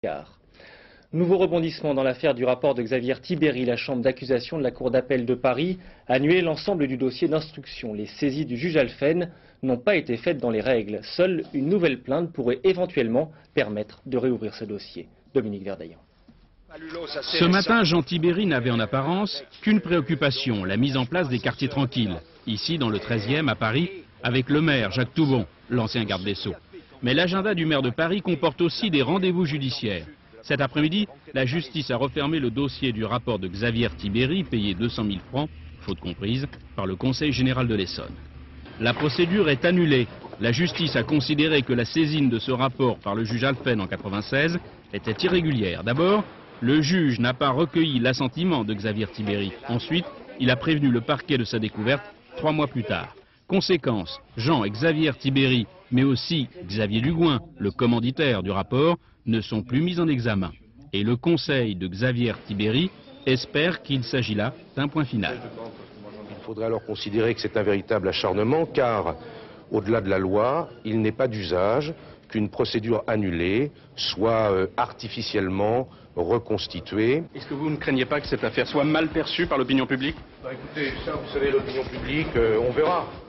Nouveau rebondissement dans l'affaire du rapport de Xavier Tiberi. La chambre d'accusation de la Cour d'appel de Paris a annulé l'ensemble du dossier d'instruction. Les saisies du juge Alphen n'ont pas été faites dans les règles. Seule une nouvelle plainte pourrait éventuellement permettre de réouvrir ce dossier. Dominique Verdaillan. Ce matin, Jean Tiberi n'avait en apparence qu'une préoccupation, la mise en place des quartiers tranquilles. Ici, dans le 13e, à Paris, avec le maire Jacques Toubon, l'ancien garde des Sceaux. Mais l'agenda du maire de Paris comporte aussi des rendez-vous judiciaires. Cet après-midi, la justice a refermé le dossier du rapport de Xavier Tiberi, payé 200 000 francs, faute comprise, par le Conseil général de l'Essonne. La procédure est annulée. La justice a considéré que la saisine de ce rapport par le juge Alphen en 1996 était irrégulière. D'abord, le juge n'a pas recueilli l'assentiment de Xavier Tiberi. Ensuite, il a prévenu le parquet de sa découverte 3 mois plus tard. Conséquence, Jean et Xavier Tiberi, mais aussi Xavier Dugouin, le commanditaire du rapport, ne sont plus mis en examen. Et le conseil de Xavier Tiberi espère qu'il s'agit là d'un point final. Il faudrait alors considérer que c'est un véritable acharnement, car au-delà de la loi, il n'est pas d'usage qu'une procédure annulée soit artificiellement reconstituée. Est-ce que vous ne craignez pas que cette affaire soit mal perçue par l'opinion publique? Écoutez, ça, vous savez, l'opinion publique, on verra.